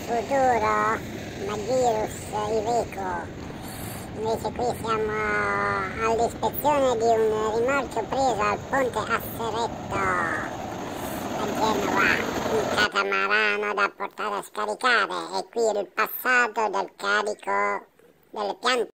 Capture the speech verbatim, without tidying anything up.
futuro, Magirus Iveco. Invece qui siamo all'ispezione di un rimorchio preso al ponte Asseretto a Genova, un catamarano da portare a scaricare, e qui il passato del carico delle piante.